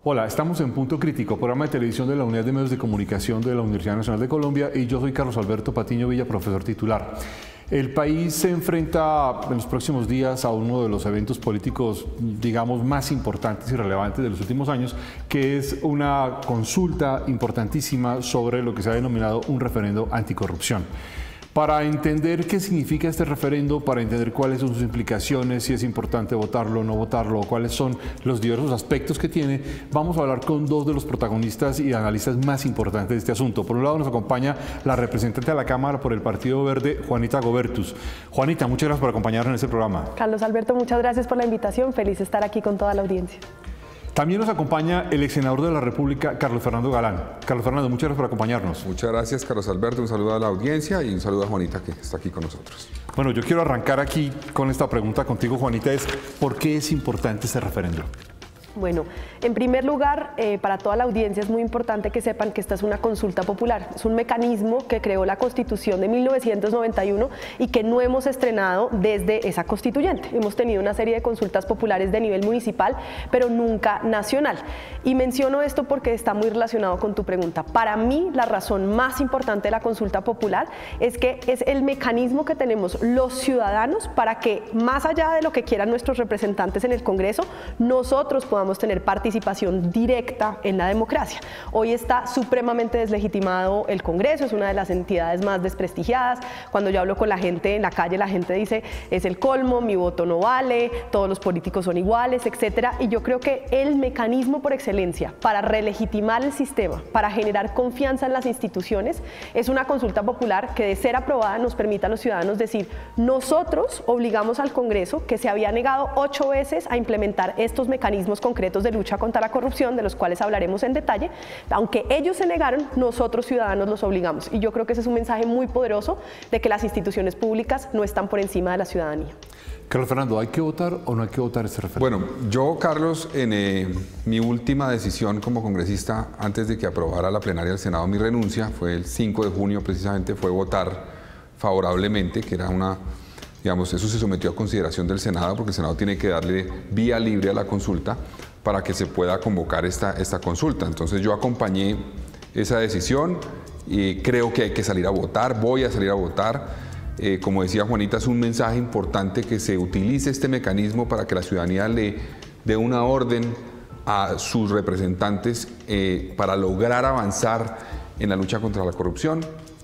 Hola, estamos en Punto Crítico, programa de televisión de la Unidad de Medios de Comunicación de la Universidad Nacional de Colombia, y yo soy Carlos Alberto Patiño Villa, profesor titular. El país se enfrenta en los próximos días a uno de los eventos políticos, digamos, más importantes y relevantes de los últimos años, que es una consulta importantísima sobre lo que se ha denominado un referendo anticorrupción. Para entender qué significa este referendo, para entender cuáles son sus implicaciones, si es importante votarlo o no votarlo, o cuáles son los diversos aspectos que tiene, vamos a hablar con dos de los protagonistas y analistas más importantes de este asunto. Por un lado nos acompaña la representante de la Cámara por el Partido Verde, Juanita Gobertus. Juanita, muchas gracias por acompañarnos en este programa. Carlos Alberto, muchas gracias por la invitación. Feliz de estar aquí con toda la audiencia. También nos acompaña el ex senador de la República, Carlos Fernando Galán. Carlos Fernando, muchas gracias por acompañarnos. Muchas gracias, Carlos Alberto. Un saludo a la audiencia y un saludo a Juanita, que está aquí con nosotros. Bueno, yo quiero arrancar aquí con esta pregunta contigo, Juanita, es ¿por qué es importante este referendo? Bueno, en primer lugar, para toda la audiencia es muy importante que sepan que esta es una consulta popular. Es un mecanismo que creó la Constitución de 1991 y que no hemos estrenado desde esa constituyente. Hemos tenido una serie de consultas populares de nivel municipal, pero nunca nacional. Y menciono esto porque está muy relacionado con tu pregunta. Para mí, la razón más importante de la consulta popular es que es el mecanismo que tenemos los ciudadanos para que, más allá de lo que quieran nuestros representantes en el Congreso, nosotros podamos tener participación directa en la democracia. Hoy está supremamente deslegitimado el Congreso, es una de las entidades más desprestigiadas. Cuando yo hablo con la gente en la calle, la gente dice, es el colmo, mi voto no vale, todos los políticos son iguales, etcétera. Y yo creo que el mecanismo por excelencia para relegitimar el sistema, para generar confianza en las instituciones, es una consulta popular que, de ser aprobada, nos permita a los ciudadanos decir, nosotros obligamos al Congreso, que se había negado 8 veces a implementar estos mecanismos concretos de lucha contra la corrupción, de los cuales hablaremos en detalle. Aunque ellos se negaron, nosotros ciudadanos los obligamos. Y yo creo que ese es un mensaje muy poderoso de que las instituciones públicas no están por encima de la ciudadanía. Carlos Fernando, ¿hay que votar o no hay que votar este referendo? Bueno, yo, Carlos, en mi última decisión como congresista, antes de que aprobara la plenaria del Senado mi renuncia, fue el 5 de junio precisamente, fue votar favorablemente, que era una... Digamos, eso se sometió a consideración del Senado, porque el Senado tiene que darle vía libre a la consulta para que se pueda convocar esta consulta. Entonces yo acompañé esa decisión y creo que hay que salir a votar, voy a salir a votar. Como decía Juanita, es un mensaje importante que se utilice este mecanismo para que la ciudadanía le dé una orden a sus representantes para lograr avanzar en la lucha contra la corrupción.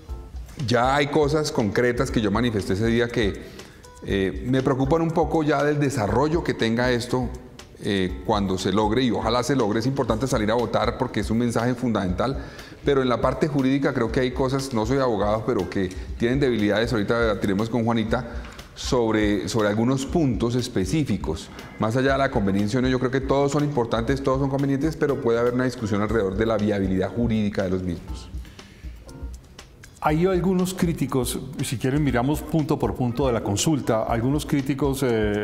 Ya hay cosas concretas que yo manifesté ese día que me preocupan un poco ya del desarrollo que tenga esto cuando se logre, y ojalá se logre. Es importante salir a votar porque es un mensaje fundamental, pero en la parte jurídica creo que hay cosas, no soy abogado, pero que tienen debilidades. Ahorita debatiremos con Juanita sobre algunos puntos específicos. Más allá de la conveniencia o no, yo creo que todos son importantes, todos son convenientes, pero puede haber una discusión alrededor de la viabilidad jurídica de los mismos. Hay algunos críticos, si quieren miramos punto por punto de la consulta, algunos críticos,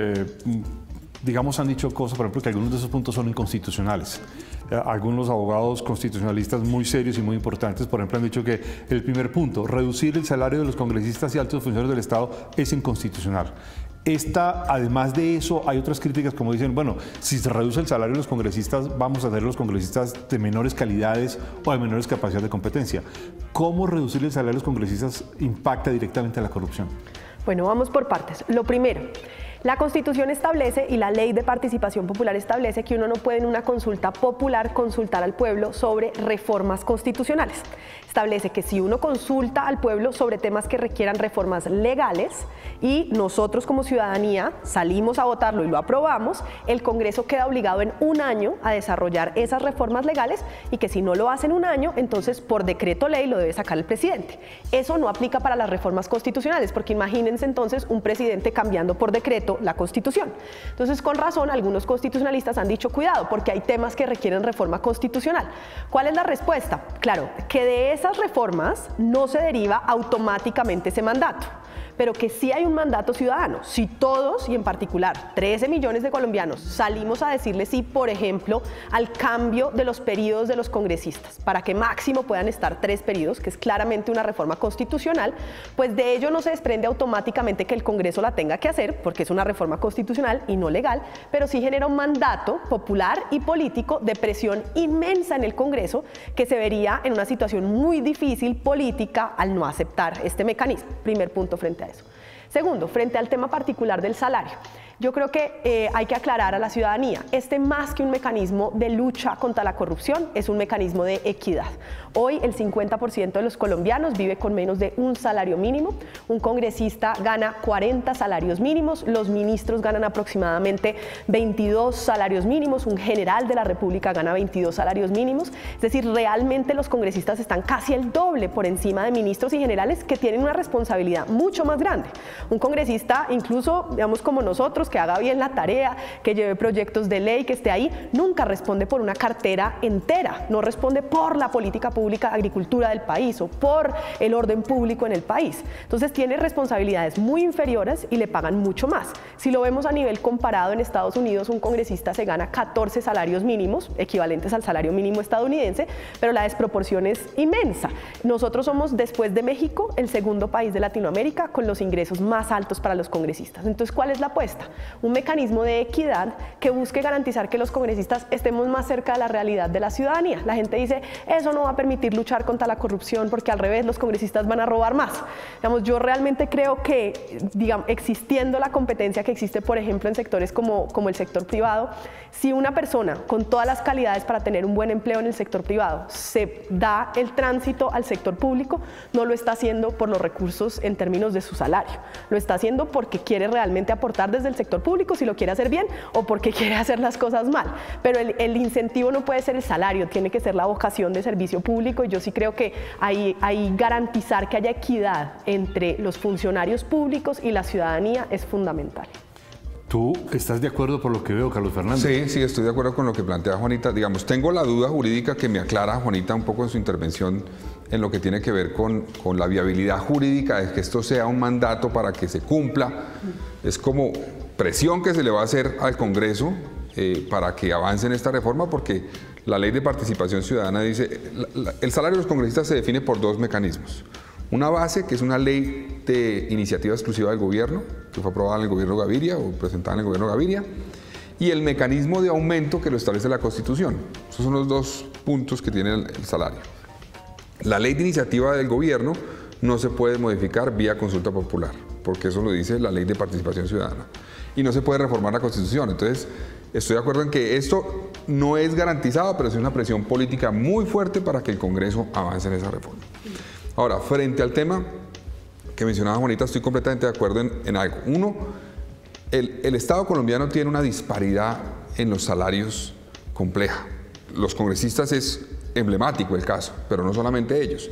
digamos, han dicho cosas, por ejemplo, que algunos de esos puntos son inconstitucionales. Algunos abogados constitucionalistas muy serios y muy importantes, por ejemplo, han dicho que el primer punto, reducir el salario de los congresistas y altos funcionarios del Estado, es inconstitucional. Además de eso, hay otras críticas como dicen, bueno, si se reduce el salario de los congresistas, vamos a tener los congresistas de menores calidades o de menores capacidades de competencia. ¿Cómo reducir el salario de los congresistas impacta directamente a la corrupción? Bueno, vamos por partes. Lo primero, la Constitución establece y la Ley de Participación Popular establece que uno no puede en una consulta popular consultar al pueblo sobre reformas constitucionales. Establece que si uno consulta al pueblo sobre temas que requieran reformas legales y nosotros como ciudadanía salimos a votarlo y lo aprobamos, el Congreso queda obligado en un año a desarrollar esas reformas legales, y que si no lo hace en un año, entonces por decreto ley lo debe sacar el presidente. Eso no aplica para las reformas constitucionales, porque imagínense entonces un presidente cambiando por decreto la Constitución. Entonces, con razón, algunos constitucionalistas han dicho cuidado, porque hay temas que requieren reforma constitucional. ¿Cuál es la respuesta? Claro, que de esas reformas no se deriva automáticamente ese mandato. pero que sí hay un mandato ciudadano. Si todos, y en particular 13 millones de colombianos, salimos a decirle sí, por ejemplo, al cambio de los periodos de los congresistas, para que máximo puedan estar 3 periodos, que es claramente una reforma constitucional, pues de ello no se desprende automáticamente que el Congreso la tenga que hacer, porque es una reforma constitucional y no legal, pero sí genera un mandato popular y político de presión inmensa en el Congreso, que se vería en una situación muy difícil política al no aceptar este mecanismo. Primer punto frente a eso. Segundo, frente al tema particular del salario. Yo creo que hay que aclarar a la ciudadanía, más que un mecanismo de lucha contra la corrupción, es un mecanismo de equidad. Hoy el 50% de los colombianos vive con menos de un salario mínimo, un congresista gana 40 salarios mínimos, los ministros ganan aproximadamente 22 salarios mínimos, un general de la República gana 22 salarios mínimos, es decir, realmente los congresistas están casi el doble por encima de ministros y generales que tienen una responsabilidad mucho más grande. Un congresista, incluso, digamos, como nosotros, que haga bien la tarea, que lleve proyectos de ley, que esté ahí, nunca responde por una cartera entera, no responde por la política pública de agricultura del país o por el orden público en el país. Entonces tiene responsabilidades muy inferiores y le pagan mucho más. Si lo vemos a nivel comparado, en Estados Unidos un congresista se gana 14 salarios mínimos, equivalentes al salario mínimo estadounidense, pero la desproporción es inmensa. Nosotros somos, después de México, el segundo país de Latinoamérica con los ingresos más altos para los congresistas. Entonces, ¿cuál es la apuesta? Un mecanismo de equidad que busque garantizar que los congresistas estemos más cerca de la realidad de la ciudadanía. La gente dice, eso no va a permitir luchar contra la corrupción porque al revés los congresistas van a robar más. Digamos, yo realmente creo que, digamos, existiendo la competencia que existe, por ejemplo, en sectores como el sector privado, si una persona con todas las calidades para tener un buen empleo en el sector privado se da el tránsito al sector público, no lo está haciendo por los recursos en términos de su salario, lo está haciendo porque quiere realmente aportar desde el sector público, si lo quiere hacer bien o porque quiere hacer las cosas mal, pero el incentivo no puede ser el salario, tiene que ser la vocación de servicio público, y yo sí creo que ahí garantizar que haya equidad entre los funcionarios públicos y la ciudadanía es fundamental. ¿Tú estás de acuerdo por lo que veo, Carlos Fernández? Sí, estoy de acuerdo con lo que plantea Juanita. Digamos, tengo la duda jurídica que me aclara Juanita un poco en su intervención en lo que tiene que ver con la viabilidad jurídica de que esto sea un mandato para que se cumpla. Es como presión que se le va a hacer al Congreso para que avance en esta reforma, porque la Ley de Participación Ciudadana dice el salario de los congresistas se define por 2 mecanismos. Una base, que es una ley de iniciativa exclusiva del gobierno, que fue aprobada en el gobierno Gaviria o presentada en el gobierno Gaviria, y el mecanismo de aumento que lo establece la Constitución. Esos son los 2 puntos que tiene el salario. La ley de iniciativa del gobierno no se puede modificar vía consulta popular, porque eso lo dice la Ley de Participación Ciudadana. Y no se puede reformar la Constitución. Entonces, estoy de acuerdo en que esto no es garantizado, pero es una presión política muy fuerte para que el Congreso avance en esa reforma. Ahora, frente al tema que mencionaba Juanita, estoy completamente de acuerdo en algo. Uno, el Estado colombiano tiene una disparidad en los salarios compleja. Los congresistas es emblemático el caso, pero no solamente ellos.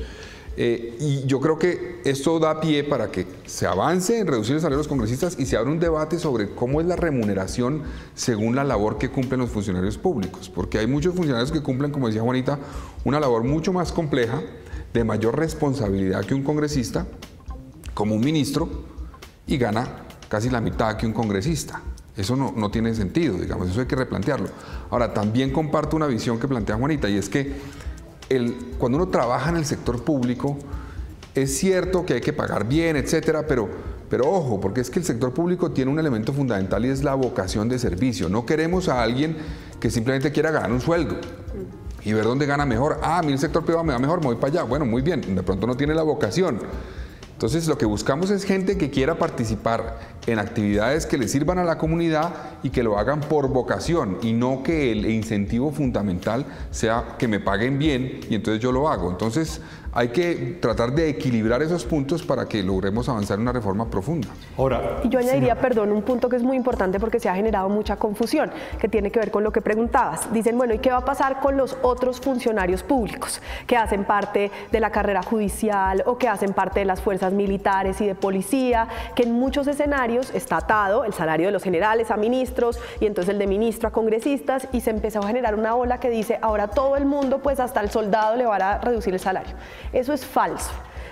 Y yo creo que esto da pie para que se avance en reducir el salario de los congresistas y se abra un debate sobre cómo es la remuneración según la labor que cumplen los funcionarios públicos, porque hay muchos funcionarios que cumplen, como decía Juanita, una labor mucho más compleja, de mayor responsabilidad que un congresista, como un ministro, y gana casi la mitad que un congresista. Eso no tiene sentido, digamos, eso hay que replantearlo. Ahora, también comparto una visión que plantea Juanita, y es que cuando uno trabaja en el sector público, es cierto que hay que pagar bien, etcétera, pero ojo, porque es que el sector público tiene un elemento fundamental y es la vocación de servicio. No queremos a alguien que simplemente quiera ganar un sueldo y ver dónde gana mejor. Ah, a mí el sector privado me da mejor, me voy para allá. Bueno, muy bien, de pronto no tiene la vocación. Entonces, lo que buscamos es gente que quiera participar en actividades que le sirvan a la comunidad y que lo hagan por vocación, y no que el incentivo fundamental sea que me paguen bien y entonces yo lo hago. Entonces, hay que tratar de equilibrar esos puntos para que logremos avanzar en una reforma profunda. Ahora, y yo añadiría, perdón, un punto que es muy importante porque se ha generado mucha confusión, que tiene que ver con lo que preguntabas. Dicen, bueno, ¿y qué va a pasar con los otros funcionarios públicos que hacen parte de la carrera judicial o que hacen parte de las fuerzas militares y de policía, que en muchos escenarios está atado el salario de los generales a ministros y entonces el de ministro a congresistas, y se empezó a generar una ola que dice, ahora todo el mundo, pues hasta el soldado le va a reducir el salario? Eso es falso.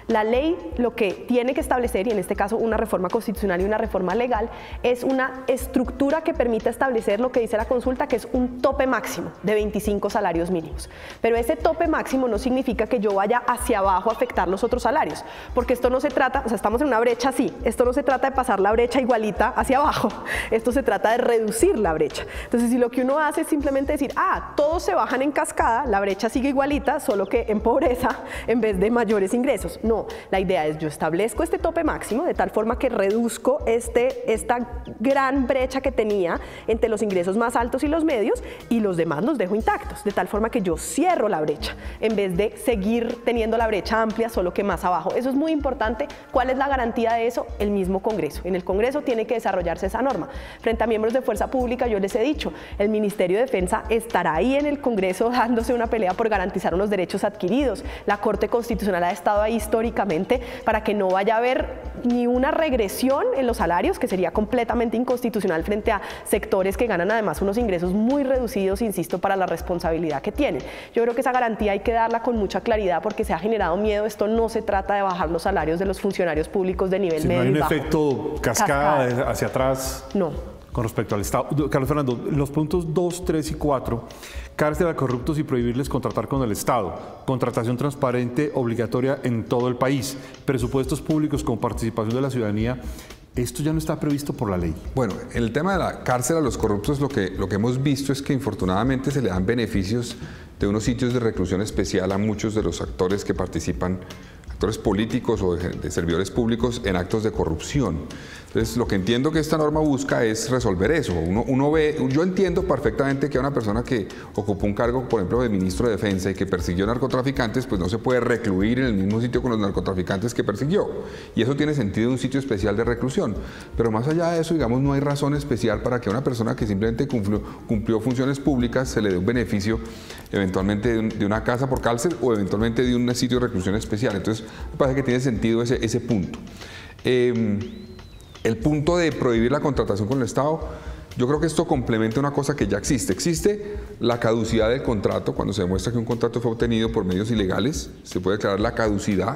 La ley lo que tiene que establecer, y en este caso una reforma constitucional y una reforma legal, es una estructura que permita establecer lo que dice la consulta, que es un tope máximo de 25 salarios mínimos. Pero ese tope máximo no significa que yo vaya hacia abajo a afectar los otros salarios, porque esto no se trata, o sea, estamos en una brecha así, esto no se trata de pasar la brecha igualita hacia abajo, esto se trata de reducir la brecha. Entonces, si lo que uno hace es simplemente decir, todos se bajan en cascada, la brecha sigue igualita, solo que en pobreza en vez de mayores ingresos. No, la idea es yo establezco este tope máximo de tal forma que reduzco esta gran brecha que tenía entre los ingresos más altos y los medios, y los demás los dejo intactos, de tal forma que yo cierro la brecha en vez de seguir teniendo la brecha amplia, solo que más abajo. Eso es muy importante. ¿Cuál es la garantía de eso? El mismo Congreso. En el Congreso tiene que desarrollarse esa norma. Frente a miembros de fuerza pública, yo les he dicho, el Ministerio de Defensa estará ahí en el Congreso dándose una pelea por garantizar unos derechos adquiridos. La Corte Constitucional ha estado ahí históricamente para que no vaya a haber ni una regresión en los salarios, que sería completamente inconstitucional frente a sectores que ganan además unos ingresos muy reducidos, insisto, para la responsabilidad que tienen. Yo creo que esa garantía hay que darla con mucha claridad porque se ha generado miedo. Esto no se trata de bajar los salarios de los funcionarios públicos de nivel medio. No hay un bajo. Efecto cascada hacia atrás. No. Con respecto al Estado. Carlos Fernando, los puntos 2, 3 y 4, cárcel a corruptos y prohibirles contratar con el Estado, contratación transparente obligatoria en todo el país, presupuestos públicos con participación de la ciudadanía, ¿esto ya no está previsto por la ley? Bueno, en el tema de la cárcel a los corruptos, lo que hemos visto es que infortunadamente se le dan beneficios de unos sitios de reclusión especial a muchos de los actores que participan, actores políticos o de servidores públicos en actos de corrupción. Entonces, lo que entiendo que esta norma busca es resolver eso. Yo entiendo perfectamente que a una persona que ocupó un cargo, por ejemplo, de ministro de Defensa y que persiguió narcotraficantes, pues no se puede recluir en el mismo sitio con los narcotraficantes que persiguió. Y eso tiene sentido en un sitio especial de reclusión. Pero más allá de eso, digamos, no hay razón especial para que a una persona que simplemente cumplió funciones públicas se le dé un beneficio eventualmente de una casa por cárcel o eventualmente de un sitio de reclusión especial. Entonces, me parece que tiene sentido ese punto. El punto de prohibir la contratación con el Estado, yo creo que esto complementa una cosa que ya existe. Existe la caducidad del contrato. Cuando se demuestra que un contrato fue obtenido por medios ilegales, se puede declarar la caducidad.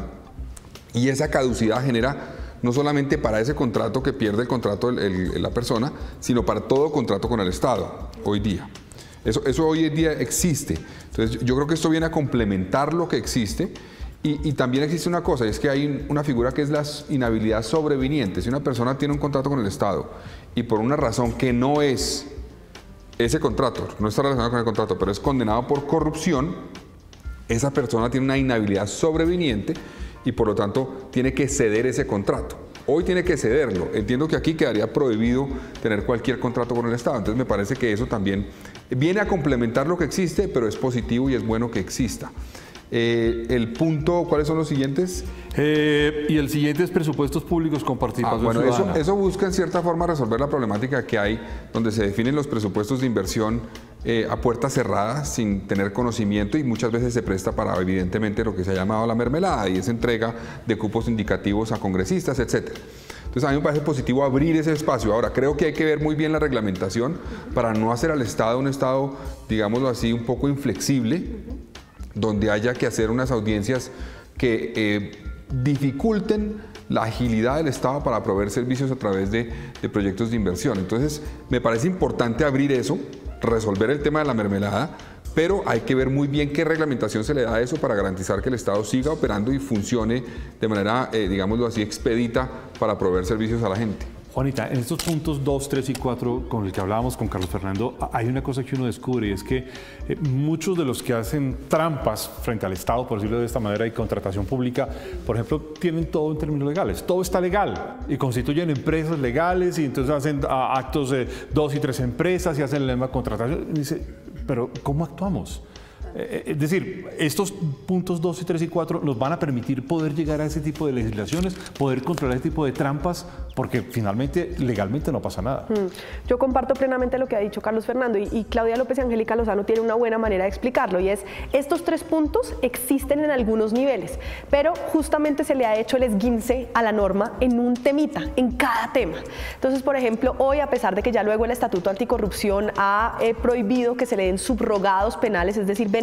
Y esa caducidad genera no solamente para ese contrato que pierde el contrato la persona, sino para todo contrato con el Estado hoy día. Eso hoy en día existe. Entonces, yo creo que esto viene a complementar lo que existe. Y también existe una cosa, y es que hay una figura que es la inhabilidad sobreviniente. Si una persona tiene un contrato con el Estado y por una razón que no es ese contrato, no está relacionado con el contrato, pero es condenado por corrupción, esa persona tiene una inhabilidad sobreviniente y por lo tanto tiene que ceder ese contrato. Hoy tiene que cederlo. Entiendo que aquí quedaría prohibido tener cualquier contrato con el Estado. Entonces me parece que eso también viene a complementar lo que existe, pero es positivo y es bueno que exista. El punto, ¿cuáles son los siguientes? Y el siguiente es presupuestos públicos con participación ciudadana. Eso busca en cierta forma resolver la problemática que hay, donde se definen los presupuestos de inversión a puertas cerradas, sin tener conocimiento, y muchas veces se presta para, evidentemente, lo que se ha llamado la mermelada, y es entrega de cupos indicativos a congresistas, etc. Entonces, a mí me parece positivo abrir ese espacio. Ahora, creo que hay que ver muy bien la reglamentación para no hacer al Estado un Estado, digámoslo así, un poco inflexible, donde haya que hacer unas audiencias que dificulten la agilidad del Estado para proveer servicios a través de proyectos de inversión. Entonces, me parece importante abrir eso, resolver el tema de la mermelada, pero hay que ver muy bien qué reglamentación se le da a eso para garantizar que el Estado siga operando y funcione de manera, digámoslo así, expedita para proveer servicios a la gente. Juanita, en estos puntos 2, 3 y 4 con el que hablábamos con Carlos Fernando, hay una cosa que uno descubre, y es que muchos de los que hacen trampas frente al Estado, por decirlo de esta manera, y contratación pública, por ejemplo, tienen todo en términos legales. Todo está legal y constituyen empresas legales y entonces hacen actos de 2 y 3 empresas y hacen la misma contratación. Y dice, pero ¿cómo actuamos? Es decir, estos puntos 2 y 3 y 4 nos van a permitir poder llegar a ese tipo de legislaciones, poder controlar ese tipo de trampas, porque finalmente, legalmente no pasa nada. Yo comparto plenamente lo que ha dicho Carlos Fernando y Claudia López y Angélica Lozano tienen una buena manera de explicarlo, y es, estos 3 puntos existen en algunos niveles, pero justamente se le ha hecho el esguince a la norma en un temita, en cada tema. Entonces, por ejemplo, hoy, a pesar de que ya luego el Estatuto Anticorrupción ha prohibido que se le den subrogados penales, es decir, beneficios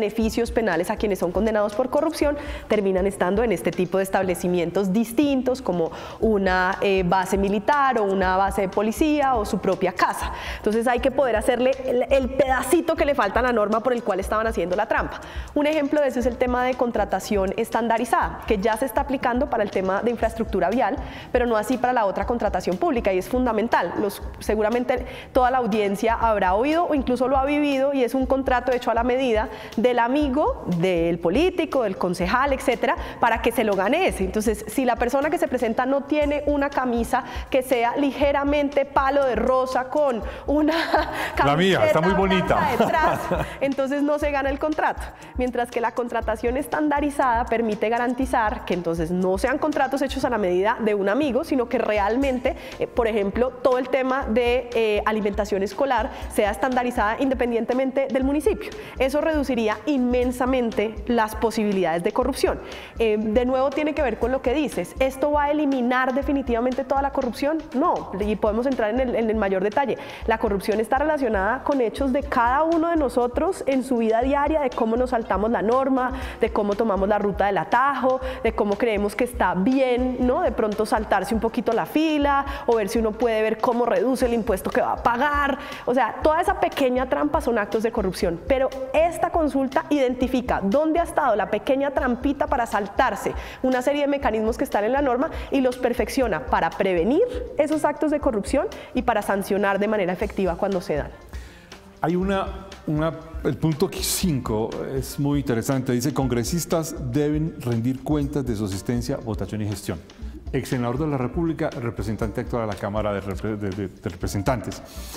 beneficios penales a quienes son condenados por corrupción, terminan estando en este tipo de establecimientos distintos, como una base militar o una base de policía o su propia casa. Entonces hay que poder hacerle el pedacito que le falta a la norma por el cual estaban haciendo la trampa. Un ejemplo de eso es el tema de contratación estandarizada, que ya se está aplicando para el tema de infraestructura vial, pero no así para la otra contratación pública, y es fundamental. Seguramente toda la audiencia habrá oído o incluso lo ha vivido, y es un contrato hecho a la medida del amigo, del político, del concejal, etcétera, para que se lo gane ese. Entonces, si la persona que se presenta no tiene una camisa que sea ligeramente palo de rosa con una camiseta, la mía está muy bonita detrás, entonces no se gana el contrato. Mientras que la contratación estandarizada permite garantizar que entonces no sean contratos hechos a la medida de un amigo, sino que realmente, por ejemplo, todo el tema de alimentación escolar sea estandarizada independientemente del municipio. Eso reduciría inmensamente las posibilidades de corrupción. De nuevo tiene que ver con lo que dices. ¿Esto va a eliminar definitivamente toda la corrupción? No, y podemos entrar en el mayor detalle. La corrupción está relacionada con hechos de cada uno de nosotros en su vida diaria, de cómo nos saltamos la norma, de cómo tomamos la ruta del atajo, de cómo creemos que está bien, ¿no? De pronto saltarse un poquito la fila o ver si uno puede ver cómo reduce el impuesto que va a pagar. O sea, toda esa pequeña trampa son actos de corrupción, pero esta consulta identifica dónde ha estado la pequeña trampita para saltarse una serie de mecanismos que están en la norma y los perfecciona para prevenir esos actos de corrupción y para sancionar de manera efectiva cuando se dan. Hay el punto 5 es muy interesante, dice: congresistas deben rendir cuentas de su asistencia, votación y gestión. Ex senador de la República, representante actual a la Cámara de Representantes.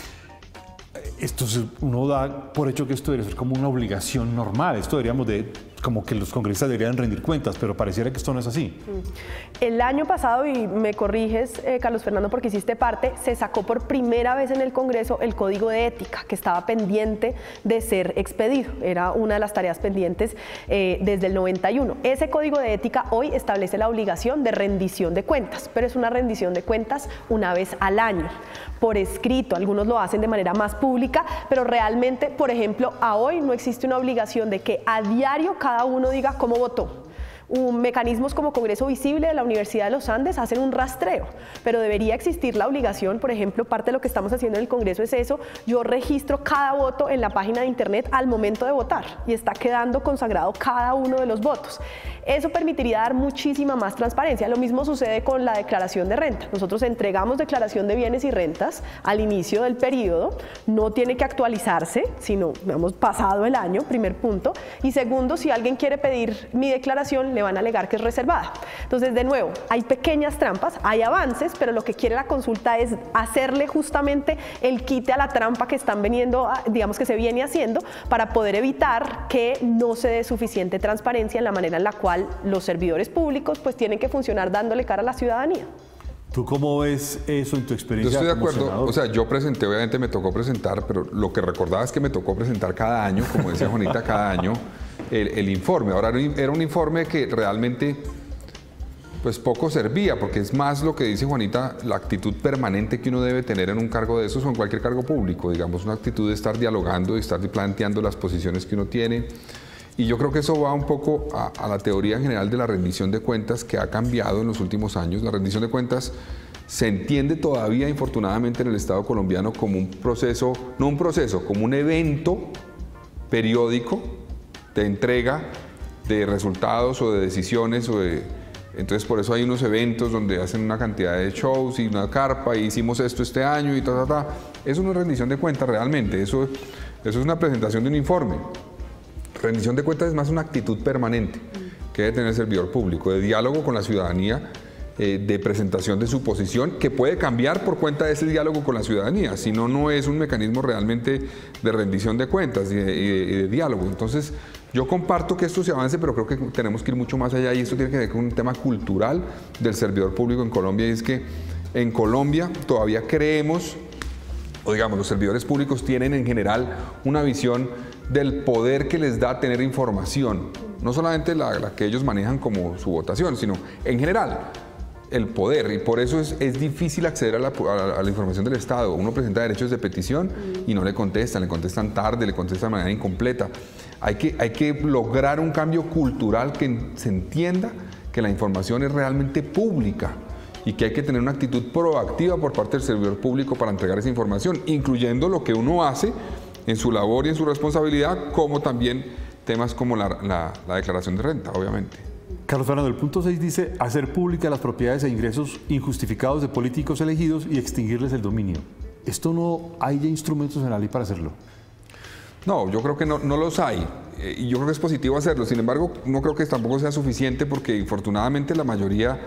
Esto uno da por hecho que esto debería ser como una obligación normal, esto deberíamos como que los congresistas deberían rendir cuentas, pero pareciera que esto no es así. El año pasado, y me corriges, Carlos Fernando, porque hiciste parte, se sacó por primera vez en el Congreso el Código de Ética, que estaba pendiente de ser expedido. Era una de las tareas pendientes desde el 91. Ese Código de Ética hoy establece la obligación de rendición de cuentas, pero es una rendición de cuentas una vez al año, por escrito. Algunos lo hacen de manera más pública, pero realmente, por ejemplo, a hoy no existe una obligación de que a diario cada uno diga cómo votó. Mecanismos como Congreso Visible de la Universidad de los Andes hacen un rastreo, pero debería existir la obligación. Por ejemplo, parte de lo que estamos haciendo en el Congreso es eso: yo registro cada voto en la página de internet al momento de votar y está quedando consagrado cada uno de los votos. Eso permitiría dar muchísima más transparencia. Lo mismo sucede con la declaración de renta. Nosotros entregamos declaración de bienes y rentas al inicio del periodo, no tiene que actualizarse, sino hemos pasado el año, primer punto. Y segundo, si alguien quiere pedir mi declaración, le van a alegar que es reservada. Entonces, de nuevo, hay pequeñas trampas, hay avances, pero lo que quiere la consulta es hacerle justamente el quite a la trampa que están digamos que se viene haciendo, para poder evitar que no se dé suficiente transparencia en la manera en la cual los servidores públicos pues tienen que funcionar dándole cara a la ciudadanía. ¿Tú cómo ves eso en tu experiencia? Yo estoy de acuerdo, senador? o sea, yo presenté, obviamente me tocó presentar, pero lo que recordaba es que me tocó presentar cada año, como decía Juanita, cada año el informe. Ahora era un informe que realmente pues poco servía, porque es más lo que dice Juanita, la actitud permanente que uno debe tener en un cargo de esos o en cualquier cargo público, digamos, una actitud de estar dialogando, de estar planteando las posiciones que uno tiene. Y yo creo que eso va un poco a la teoría general de la rendición de cuentas, que ha cambiado en los últimos años. La rendición de cuentas se entiende todavía, infortunadamente, en el Estado colombiano como un proceso, no un proceso, como un evento periódico de entrega de resultados o de decisiones. Entonces, por eso hay unos eventos donde hacen una cantidad de shows y una carpa, y hicimos esto este año y ta. Eso no es rendición de cuentas realmente, eso es una presentación de un informe. Rendición de cuentas es más una actitud permanente que debe tener el servidor público, de diálogo con la ciudadanía, de presentación de su posición, que puede cambiar por cuenta de ese diálogo con la ciudadanía. Si no, no es un mecanismo realmente de rendición de cuentas y de diálogo. Entonces, yo comparto que esto se avance, pero creo que tenemos que ir mucho más allá, y esto tiene que ver con un tema cultural del servidor público en Colombia, y es que en Colombia todavía creemos, o digamos, los servidores públicos tienen en general una visión del poder que les da tener información, no solamente la que ellos manejan como su votación, sino en general el poder, y por eso es difícil acceder a la información del Estado. Uno presenta derechos de petición y no le contestan tarde, le contestan de manera incompleta. Hay que lograr un cambio cultural que se entienda que la información es realmente pública y que hay que tener una actitud proactiva por parte del servidor público para entregar esa información, incluyendo lo que uno hace en su labor y en su responsabilidad, como también temas como la declaración de renta, obviamente. Carlos Fernando, el punto 6 dice hacer públicas las propiedades e ingresos injustificados de políticos elegidos y extinguirles el dominio. ¿Esto no hay ya instrumentos en la ley para hacerlo? No, yo creo que no los hay. Y yo creo que es positivo hacerlo. Sin embargo, no creo que tampoco sea suficiente porque, infortunadamente, la mayoría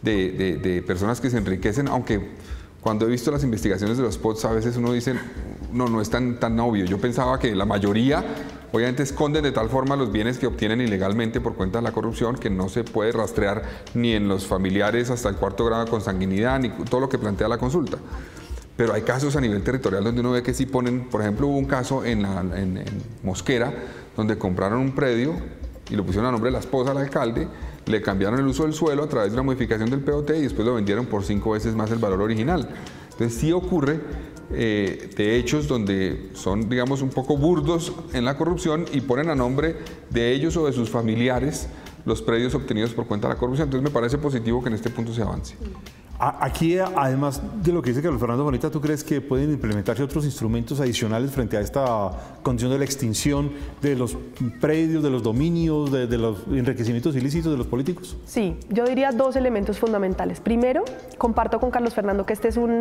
de personas que se enriquecen, aunque cuando he visto las investigaciones de los spots, a veces uno dice, no es tan obvio. Yo pensaba que la mayoría, obviamente, esconden de tal forma los bienes que obtienen ilegalmente por cuenta de la corrupción que no se puede rastrear ni en los familiares hasta el 4º grado de consanguinidad, ni todo lo que plantea la consulta. Pero hay casos a nivel territorial donde uno ve que sí ponen, por ejemplo, hubo un caso en Mosquera, donde compraron un predio y lo pusieron a nombre de la esposa del alcalde, le cambiaron el uso del suelo a través de una modificación del POT y después lo vendieron por 5 veces más el valor original. Entonces sí ocurre de hechos donde son, digamos, un poco burdos en la corrupción y ponen a nombre de ellos o de sus familiares los predios obtenidos por cuenta de la corrupción. Entonces me parece positivo que en este punto se avance. Aquí, además de lo que dice Carlos Fernando Bonilla, ¿tú crees que pueden implementarse otros instrumentos adicionales frente a esta condición de la extinción de los predios, de los dominios, de los enriquecimientos ilícitos de los políticos? Sí, yo diría 2 elementos fundamentales. Primero, comparto con Carlos Fernando que este es un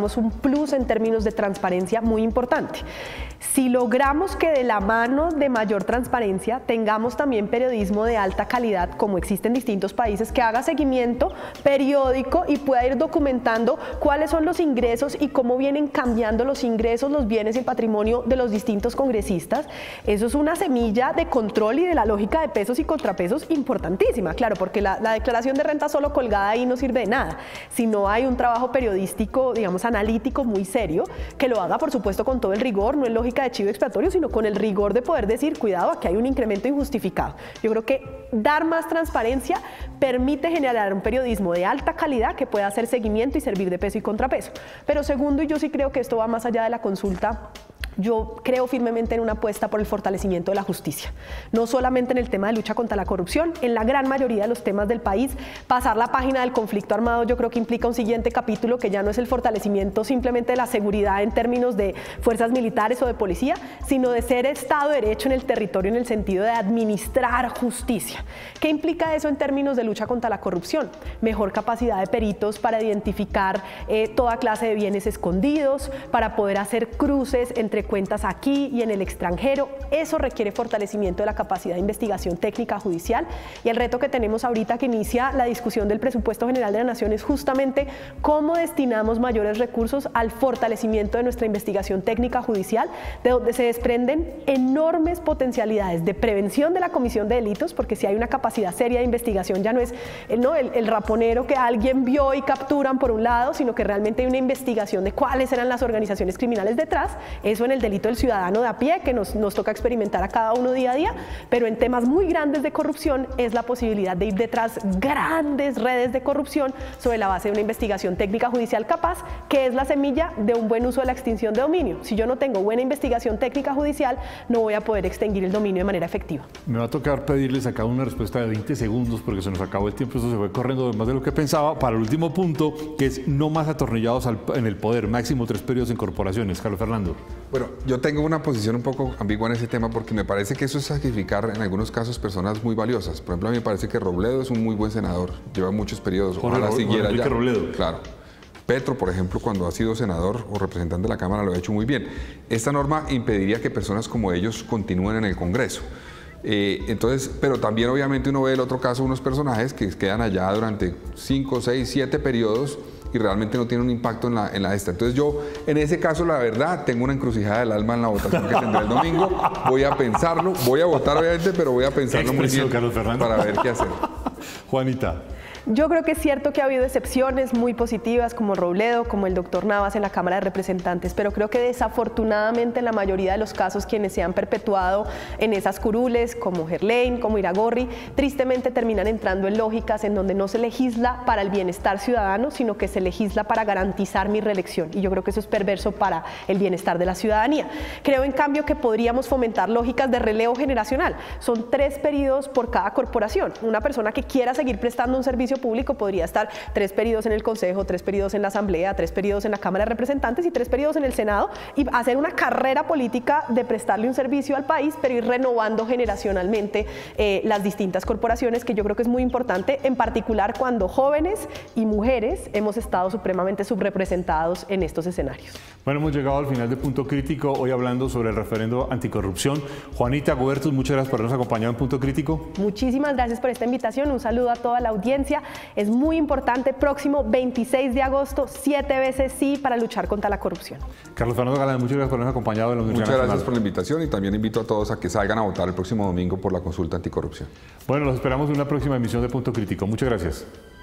plus en términos de transparencia muy importante. Si logramos que de la mano de mayor transparencia tengamos también periodismo de alta calidad, como existe en distintos países, que haga seguimiento periódico y pueda ir documentando cuáles son los ingresos y cómo vienen cambiando los ingresos, los bienes y el patrimonio de los distintos congresistas, eso es una semilla de control y de la lógica de pesos y contrapesos importantísima, claro, porque la declaración de renta solo colgada ahí no sirve de nada, si no hay un trabajo periodístico, digamos, analítico muy serio, que lo haga, por supuesto, con todo el rigor, no en lógica de chivo expiatorio, sino con el rigor de poder decir, cuidado, aquí hay un incremento injustificado. Yo creo que dar más transparencia permite generar un periodismo de alta calidad que pueda hacer seguimiento y servir de peso y contrapeso. Pero segundo, y yo sí creo que esto va más allá de la consulta, yo creo firmemente en una apuesta por el fortalecimiento de la justicia, no solamente en el tema de lucha contra la corrupción, en la gran mayoría de los temas del país. Pasar la página del conflicto armado yo creo que implica un siguiente capítulo que ya no es el fortalecimiento simplemente de la seguridad en términos de fuerzas militares o de policía, sino de ser Estado de Derecho en el territorio en el sentido de administrar justicia. ¿Qué implica eso en términos de lucha contra la corrupción? Mejor capacidad de peritos para identificar toda clase de bienes escondidos, para poder hacer cruces entre cuentas aquí y en el extranjero. Eso requiere fortalecimiento de la capacidad de investigación técnica judicial, y el reto que tenemos ahorita que inicia la discusión del presupuesto general de la Nación es justamente cómo destinamos mayores recursos al fortalecimiento de nuestra investigación técnica judicial, de donde se desprenden enormes potencialidades de prevención de la comisión de delitos, porque si hay una capacidad seria de investigación ya no es el raponero que alguien vio y capturan por un lado, sino que realmente hay una investigación de cuáles eran las organizaciones criminales detrás. Eso en el delito del ciudadano de a pie, que nos toca experimentar a cada uno día a día, pero en temas muy grandes de corrupción es la posibilidad de ir detrás grandes redes de corrupción sobre la base de una investigación técnica judicial capaz, que es la semilla de un buen uso de la extinción de dominio. Si yo no tengo buena investigación técnica judicial, no voy a poder extinguir el dominio de manera efectiva. Me va a tocar pedirles acá una respuesta de 20 segundos porque se nos acabó el tiempo, esto se fue corriendo más de lo que pensaba. Para el último punto, que es no más atornillados en el poder, máximo 3 periodos en corporaciones. Carlos Fernando. Bueno, yo tengo una posición un poco ambigua en ese tema porque me parece que eso es sacrificar en algunos casos personas muy valiosas. Por ejemplo, a mí me parece que Robledo es un muy buen senador, lleva muchos periodos, ojalá siguiera ya. Robledo. Claro. Petro, por ejemplo, cuando ha sido senador o representante de la Cámara, lo ha hecho muy bien. Esta norma impediría que personas como ellos continúen en el Congreso. Entonces, pero también obviamente uno ve el otro caso, unos personajes que quedan allá durante 5, 6, 7 periodos y realmente no tienen un impacto en la esta. Entonces yo, en ese caso, la verdad, tengo una encrucijada del alma en la votación que tendré el domingo. Voy a pensarlo, voy a votar obviamente, pero voy a pensarlo muy bien para ver qué hacer. Juanita. Yo creo que es cierto que ha habido excepciones muy positivas como Robledo, como el doctor Navas en la Cámara de Representantes, pero creo que desafortunadamente en la mayoría de los casos quienes se han perpetuado en esas curules, como Gerlain, como Iragorri, tristemente terminan entrando en lógicas en donde no se legisla para el bienestar ciudadano, sino que se legisla para garantizar mi reelección. Y yo creo que eso es perverso para el bienestar de la ciudadanía. Creo en cambio que podríamos fomentar lógicas de relevo generacional. Son 3 periodos por cada corporación. Una persona que quiera seguir prestando un servicio público podría estar 3 periodos en el Consejo, 3 periodos en la Asamblea, 3 periodos en la Cámara de Representantes y 3 periodos en el Senado, y hacer una carrera política de prestarle un servicio al país, pero ir renovando generacionalmente las distintas corporaciones, que yo creo que es muy importante, en particular cuando jóvenes y mujeres hemos estado supremamente subrepresentados en estos escenarios. Bueno, hemos llegado al final de Punto Crítico, hoy hablando sobre el referendo anticorrupción. Juanita Gubertus, muchas gracias por habernos acompañado en Punto Crítico. Muchísimas gracias por esta invitación, un saludo a toda la audiencia. Es muy importante, próximo 26 de agosto, 7 veces sí para luchar contra la corrupción. Carlos Fernando Galán, muchas gracias por habernos acompañado en la Universidad Muchas Nacional. gracias por la invitación y también invito a todos a que salgan a votar el próximo domingo por la consulta anticorrupción. Bueno, los esperamos en una próxima emisión de Punto Crítico. Muchas gracias.